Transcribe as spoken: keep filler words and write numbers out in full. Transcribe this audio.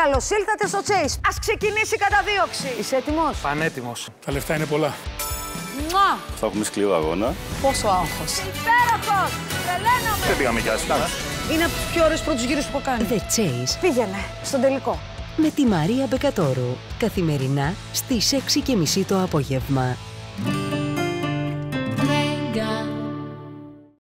Καλώς ήλθατε στο Chase. Ας ξεκινήσει η καταδίωξη. Είσαι έτοιμος? Πανέτοιμος. Τα λεφτά είναι πολλά. Μουα! Θα έχουμε σκληρό αγώνα. Πόσο άγχος. Υπέροχος! Τρελαίνομαι! Δεν πήγαμε κι άσχημα. Είναι από τους πιο ωραίους πρώτους γύρους που έχω κάνει. The Chase. Πήγαινε στον τελικό. Με τη Μαρία Μπεκατόρου. Καθημερινά στις έξι και μισή το απόγευμα.